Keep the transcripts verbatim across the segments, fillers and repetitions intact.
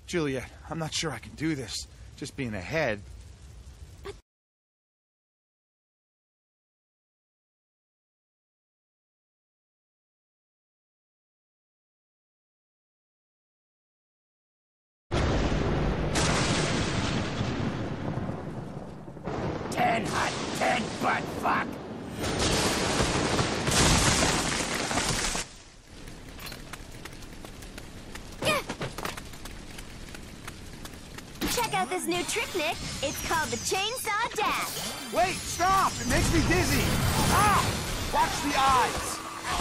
Juliet, I'm not sure I can do this. Just being ahead. Ten hot, ten butt fuck! Check out this new trick, Nick. It's called the Chainsaw Dash. Wait, stop! It makes me dizzy! Ah! Watch the eyes!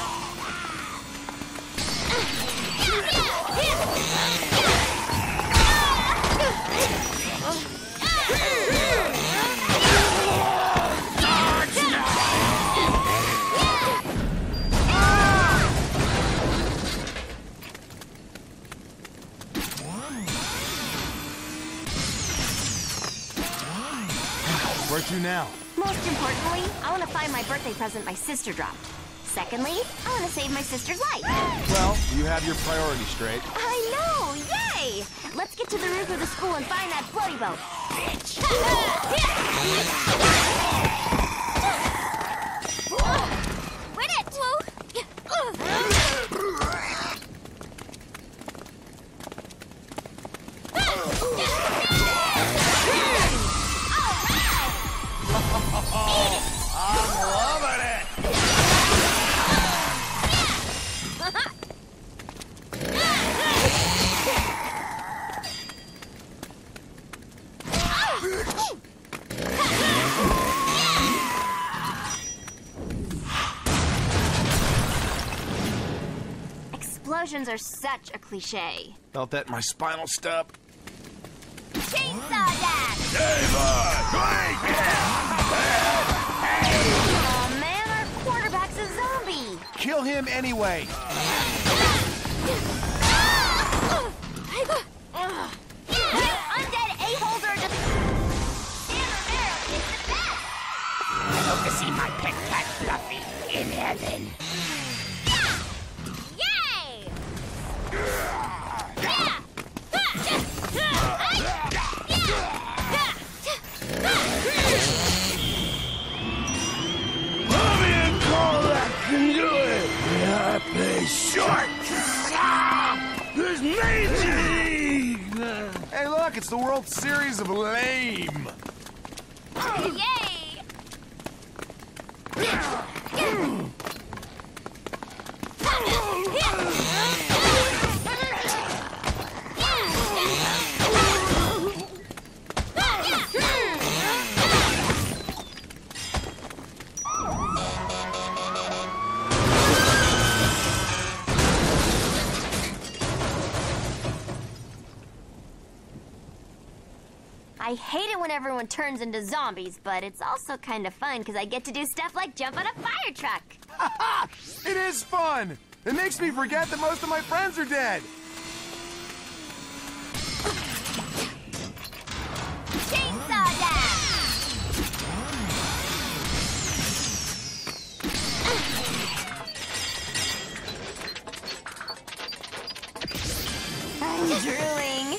Where to now? Most importantly, I want to find my birthday present my sister dropped. Secondly, I want to save my sister's life. Well, you have your priorities straight. I know! Yay! Let's get to the roof of the school and find that floaty boat. Bitch! Win it! I'm loving it! Explosions are such a cliche. Felt that in my spinal stub. Chainsaw Dash! Oh man, our quarterback's a zombie! Kill him anyway! You undead a-holes are just... San Romero is the best! I hope to see my pet cat Fluffy in heaven. Yay! Mommy and Carla can do it! I play short! There's Major League! Hey look, it's the World Series of Lame! Yay! I hate it when everyone turns into zombies, but it's also kind of fun because I get to do stuff like jump on a fire truck. It is fun! It makes me forget that most of my friends are dead! Chainsaw Dash! I'm drooling.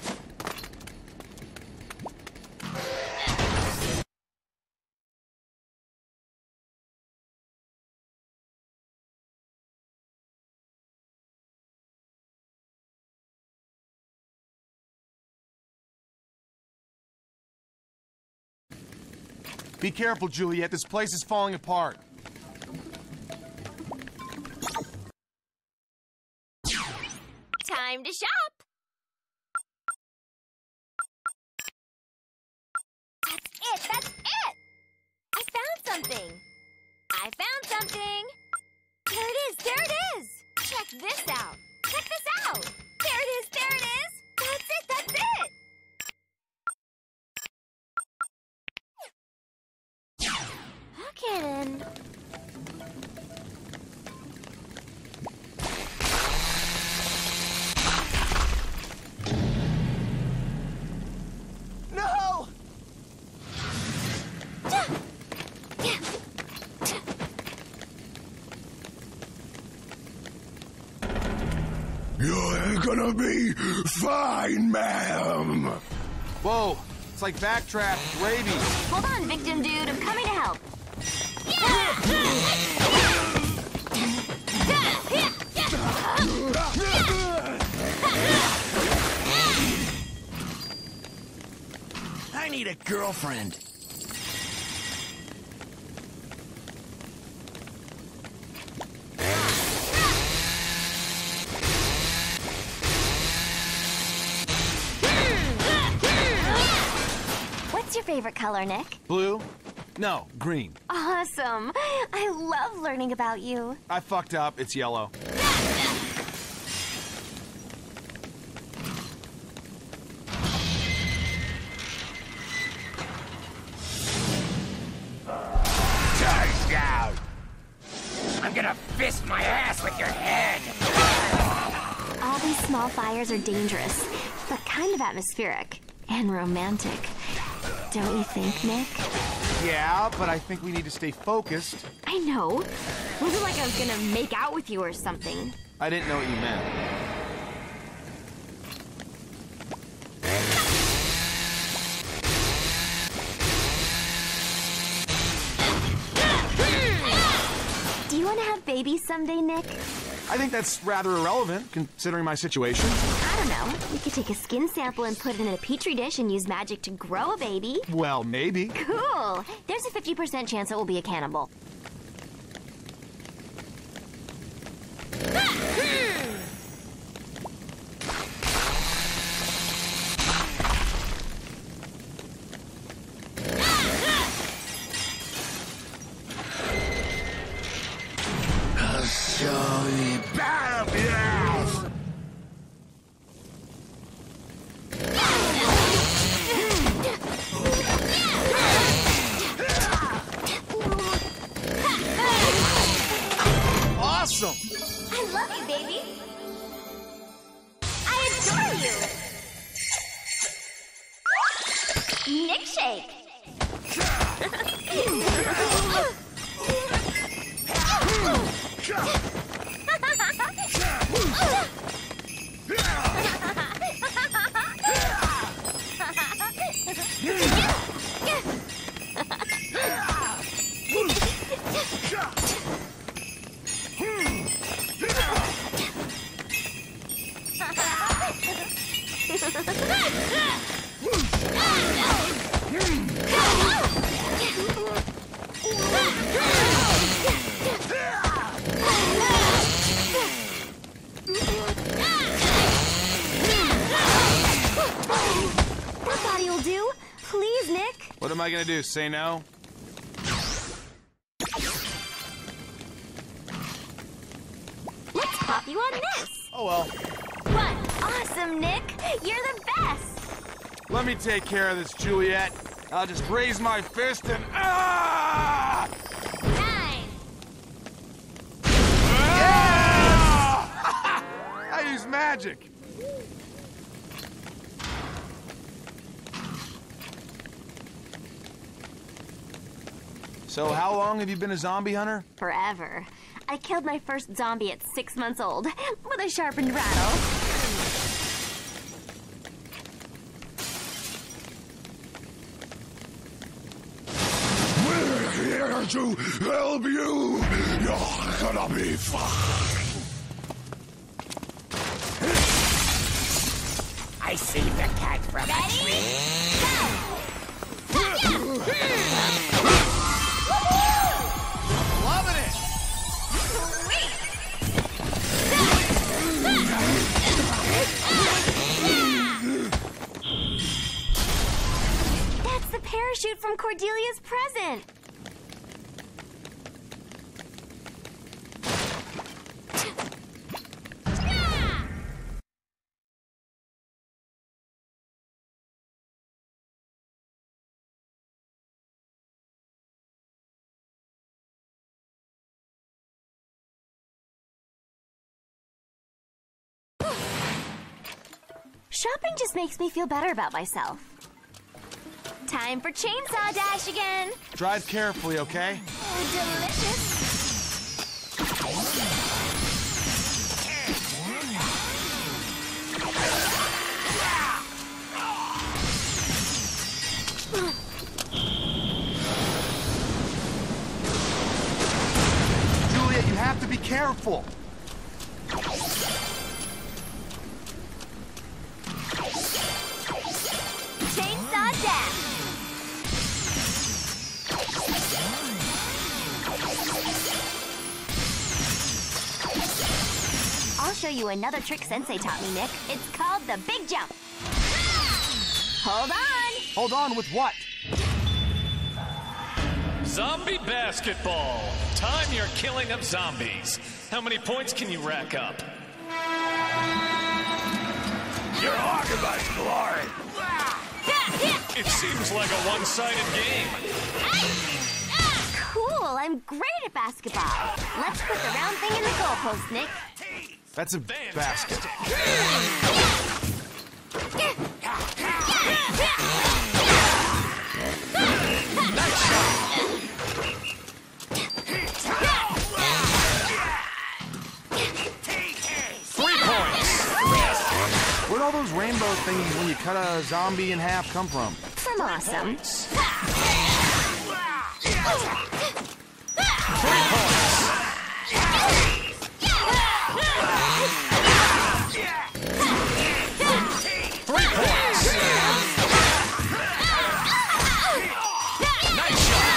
Be careful, Juliet. This place is falling apart. Time to shop! That's it! That's it! I found something! I found something! There it is! There it is! Check this out! Check this out! There it is! There it is! That's it! That's it! Okay then. No! You're Gonna be fine, ma'am. Whoa, it's like backtrap, rabies. Hold on, victim dude. I'm coming to help. I need a girlfriend. What's your favorite color, Nick? Blue? No, green. Awesome. I love learning about you. I fucked up. It's yellow. Touchdown! I'm gonna fist my ass with your head! All these small fires are dangerous, but kind of atmospheric and romantic. Don't you think, Nick? Yeah, but I think we need to stay focused. I know. Wasn't like I was gonna make out with you or something. I didn't know what you meant. Do you want to have babies someday, Nick? I think that's rather irrelevant, considering my situation. I don't know. We could take a skin sample and put it in a petri dish and use magic to grow a baby. Well, maybe. Cool. There's a fifty percent chance it will be a cannibal. Sorry, bad yes. Awesome! I love you, baby. I adore you. Nick Shake. That body will do. Please, Nick. What am I gonna do, say no? Let's pop you on this. Oh well. What? Awesome, Nick. You're the best. Let me take care of this, Juliet. I'll just raise my fist and ah! Nine. Ah! I use magic. So how long have you been a zombie hunter? Forever. I killed my first zombie at six months old with a sharpened rattle. We're here to help you. You're gonna be fine. I saved the cat from a tree. Loving it! That's the parachute from Cordelia's present. Shopping just makes me feel better about myself. Time for Chainsaw Dash again. Drive carefully, okay? Oh, delicious. careful. Chainsaw Dash. I'll show you another trick Sensei taught me, Nick. It's called the Big Jump. Hold on. Hold on with what? Zombie basketball. Time your killing of zombies. How many points can you rack up? You're talking about glory. It seems like a one-sided game. Cool, I'm great at basketball. Let's put the round thing in the goalpost, Nick. That's a basket. Nice shot. Three points. Where'd all those rainbow thingies when you cut a zombie in half come from? From Awesome. Three points. Three points. Nice shot.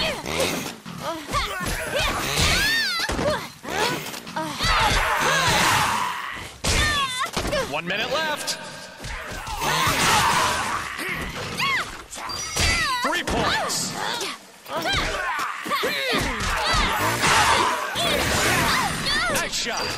One minute left. Three points. Nice shot.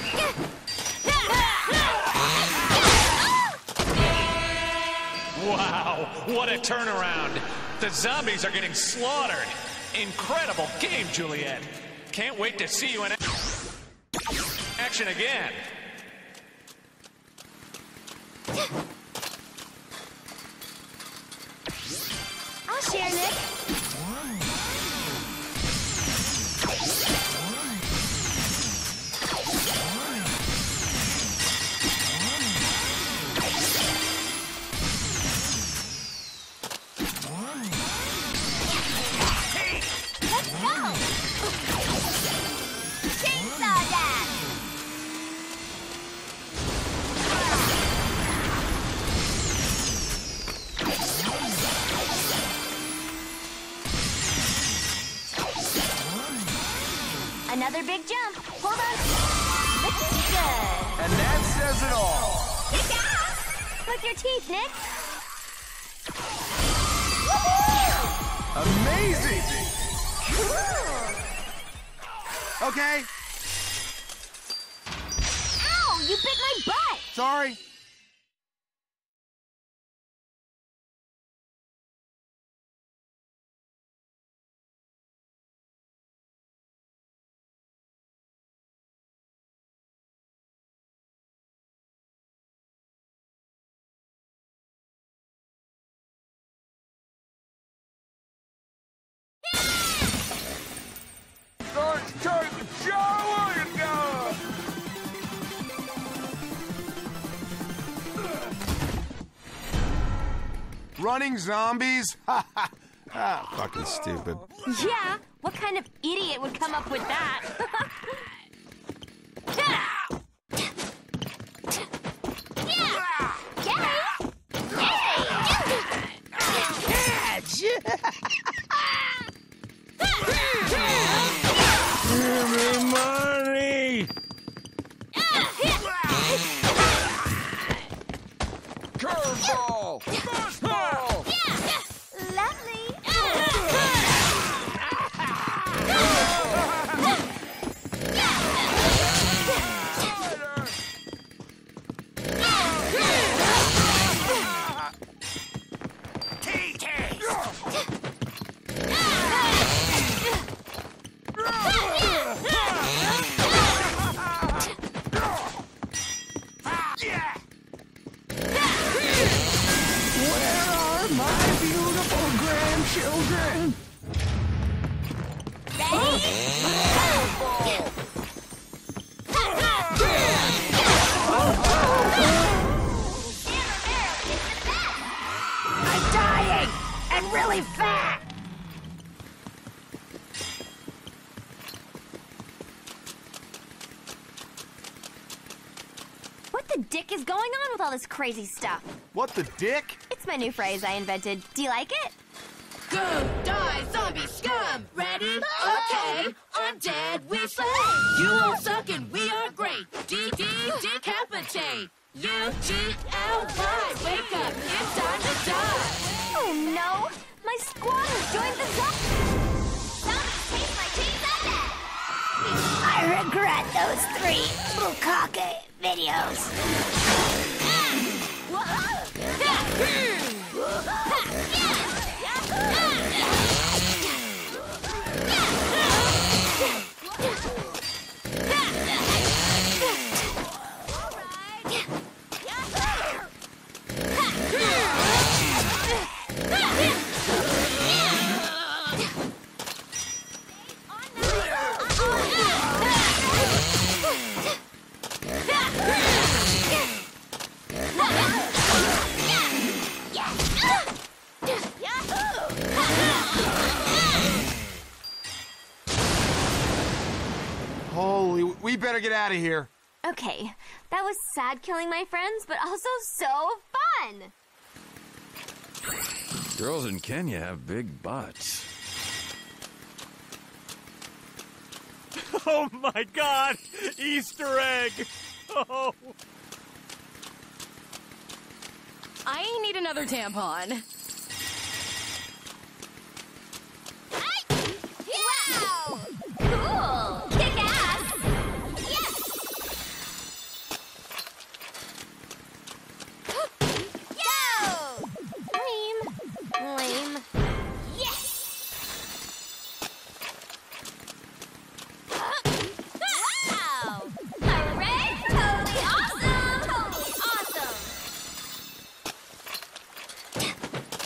Wow, what a turnaround. The zombies are getting slaughtered. Incredible game, Juliet. Can't wait to see you in action again. I'll share, Nick. Let's go! Chainsaw Dash! Another big jump. Hold on. Looking good. And that says it all. Kick ass! With your teeth, Nick. Amazing! Cool. Okay, Ow! You bit my butt. sorry. Let's turn the shower down. Running zombies? Ha ha! Ah, fucking stupid. Yeah, what kind of idiot would come up with that? Yeah! Give me money. Curveball. Fastball. Lovely. Children. I'm dying and really fat. all this crazy stuff? What the dick? It's my new phrase I invented. Do you like it? Go, die, zombie scum! Ready? Okay. Undead, we slay! You all suck and we are great! D D decapitate! U G L Y, wake up! It's time to die! Oh no! My squad has joined the zombie! Zombies taste like cheese on I regret those three Bukake videos. Holy, we better get out of here. Okay, that was sad killing my friends, but also so fun! Girls in Kenya have big butts. Oh my God! Easter egg! Oh. I need another tampon. Wow! Cool! Kick ass! Yes! Yo! Lame. Lame. Yes! Wow! Hooray! Totally awesome! Totally awesome!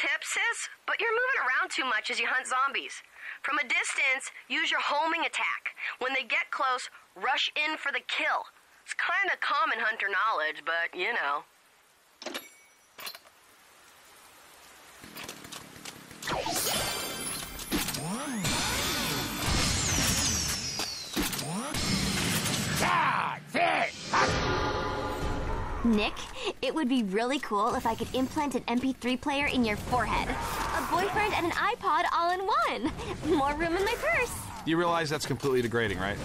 tip, sis, but you're moving around too much as you hunt zombies. From a distance, use your homing attack. When they get close, rush in for the kill. It's kind of common hunter knowledge, but you know. Nick, it would be really cool if I could implant an M P three player in your forehead. A boyfriend and an iPod all in one. More room in my purse. You realize that's completely degrading, right?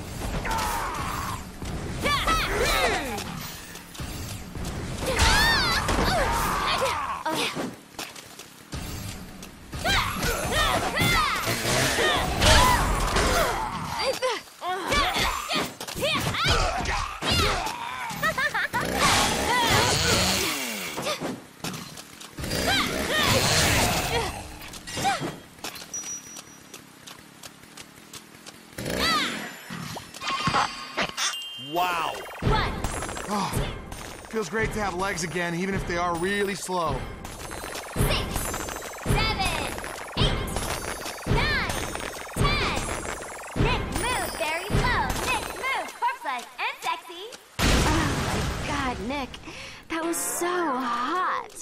Wow. What? Oh, feels great to have legs again, even if they are really slow. Six, seven, eight, nine, ten. Nick, move very slow. Nick, move corpse-like and sexy. Oh my God, Nick, that was so hot.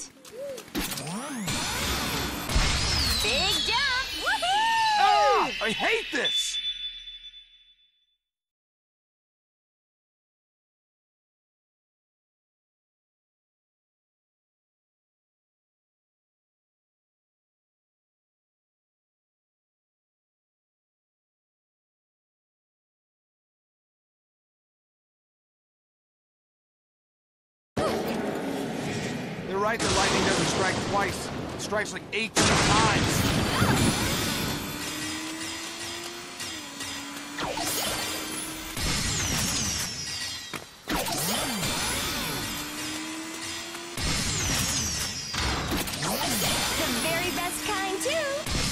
Big jump! Woohoo! Ah, I hate this! They're right that lightning doesn't strike twice. It strikes like eighteen times. The very best kind, too.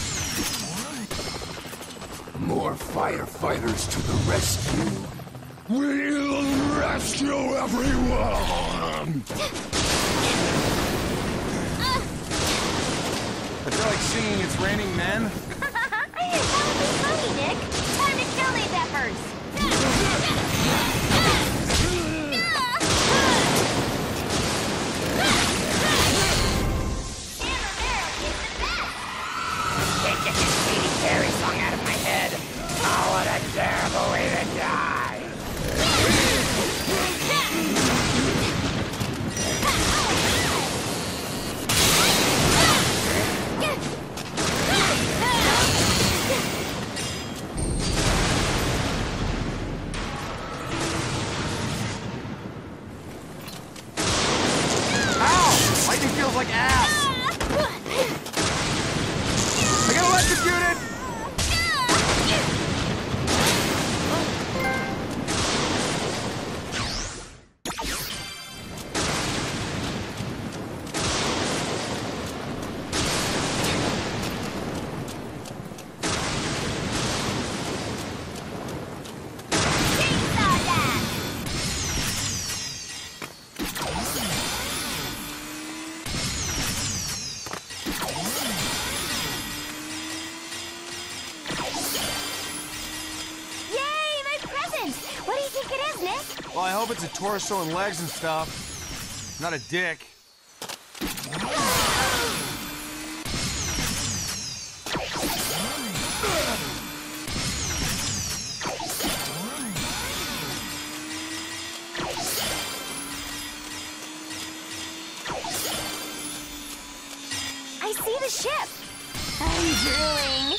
More firefighters to the rescue. We'll rescue everyone! I feel like singing It's Raining Men. That would be funny, Nick. Time to kill these efforts. Can't get this Katy Perry song out of my head. Oh, what a terrible way to die. Ow! Lightning feels like ass! I got electrocuted! Well, I hope it's a torso and legs and stuff. Not a dick. I see the ship. I'm drooling.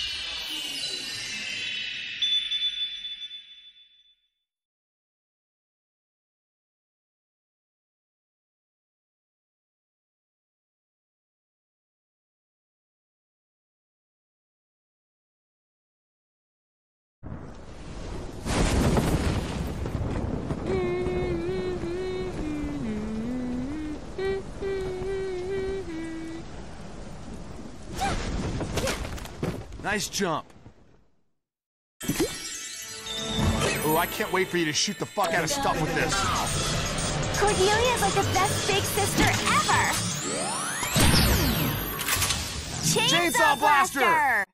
Nice jump. Oh, I can't wait for you to shoot the fuck out of stuff with this. Cordelia is like the best big sister ever. Chainsaw, Chainsaw Blaster! Blaster!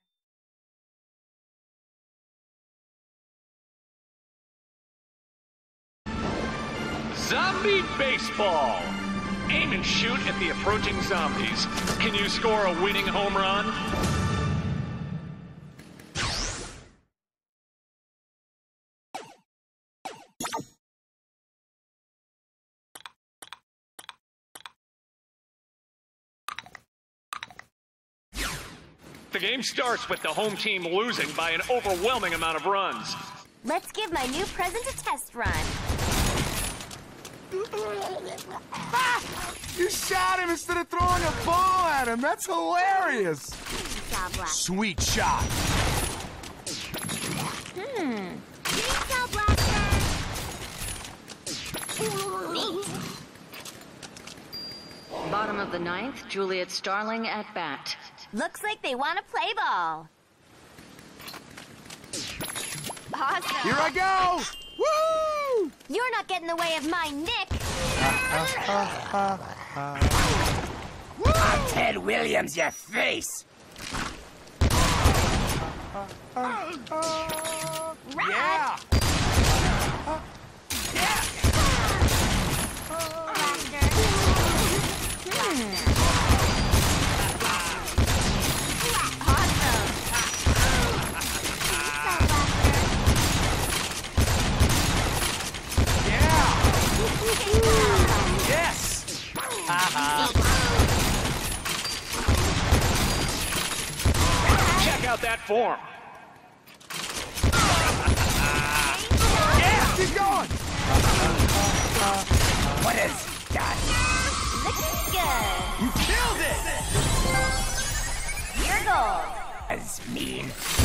Zombie baseball. Aim and shoot at the approaching zombies. Can you score a winning home run? The game starts with the home team losing by an overwhelming amount of runs. Let's give my new present a test run. Ah! You shot him instead of throwing a ball at him. That's hilarious. Chainsaw Blaster. Sweet shot. Hmm. Chainsaw Blaster. Neat. Bottom of the ninth, Juliet Starling at bat. Looks like they want to play ball. Awesome. Here I go. Woo! You're not getting in the way of my Nick. I'm Ted Williams, your face! Yeah. Yes! Check out that form. Yeah! Keep going! What is that? Looking good. You killed it! Your goal. That's mean.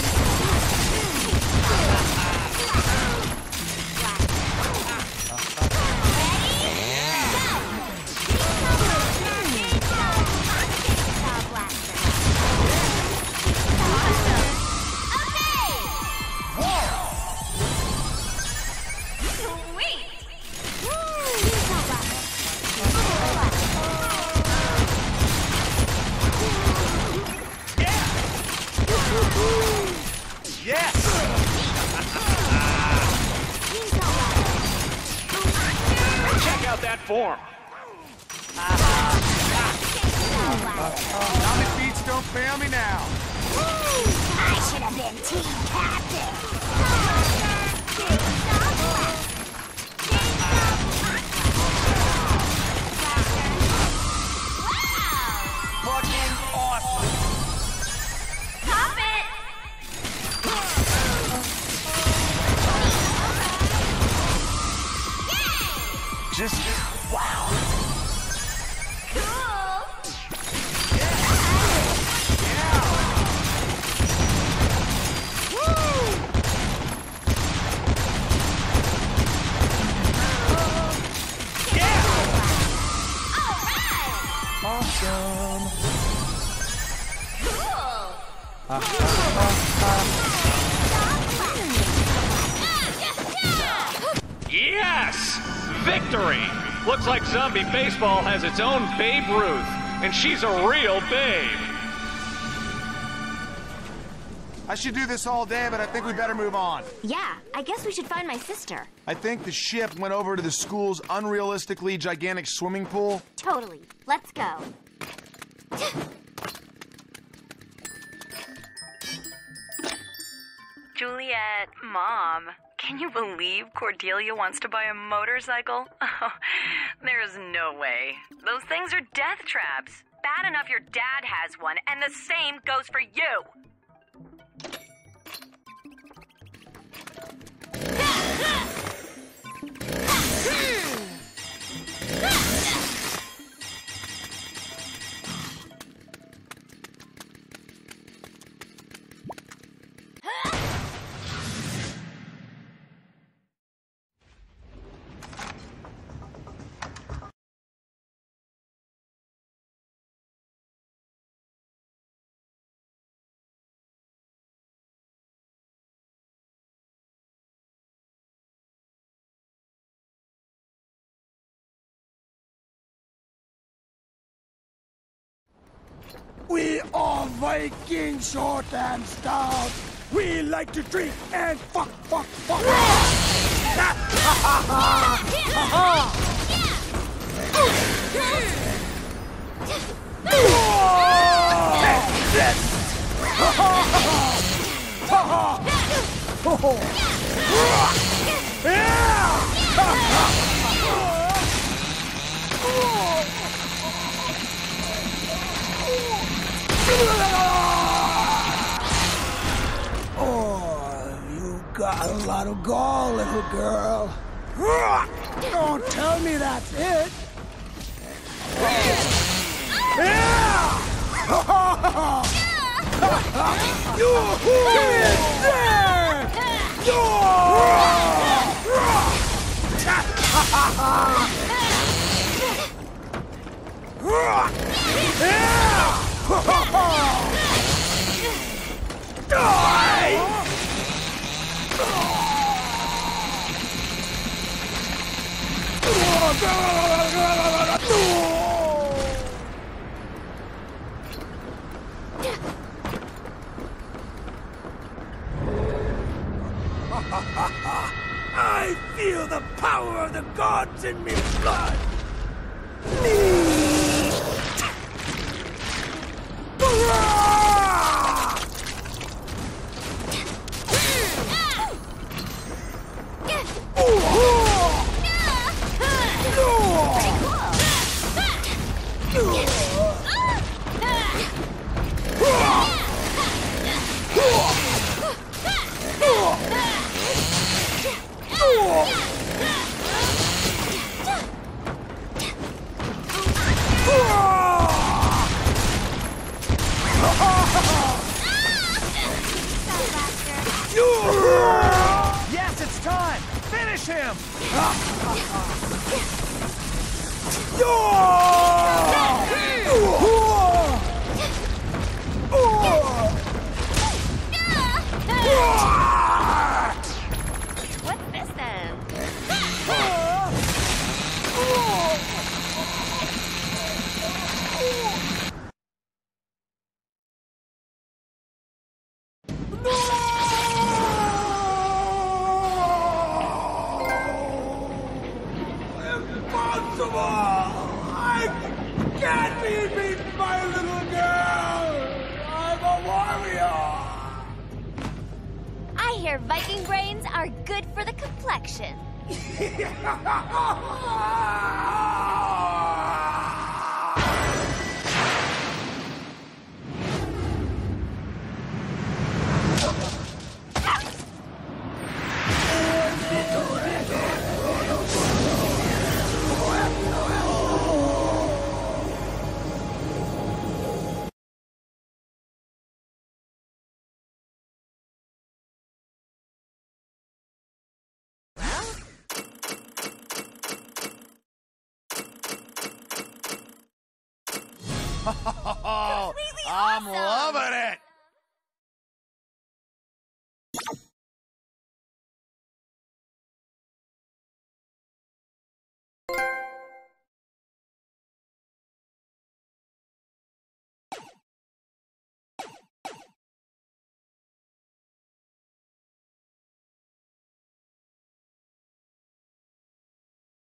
Yes! Check out that form. Tommy Beats don't fail me now. I should have been team captain. Fucking awesome. Pop it. Just wow. Cool. Awesome. Cool. Yes! Victory! Looks like Zombie Baseball has its own Babe Ruth, and she's a real babe. I should do this all day, but I think we better move on. Yeah, I guess we should find my sister. I think the ship went over to the school's unrealistically gigantic swimming pool. Totally. Let's go. Juliet, Mom, can you believe Cordelia wants to buy a motorcycle? Oh, there's no way. Those things are death traps. Bad enough your dad has one, and the same goes for you. We are Viking short and stout. We like to drink and fuck, fuck, fuck. Oh, you got a lot of gall, little girl. Don't tell me that's it. I feel the power of the gods in me blood. Yes, it's time! Finish him! What's this then? I can't be beaten by a little girl! I'm a warrior! I hear Viking brains are good for the complexion. Oh, I'm loving it!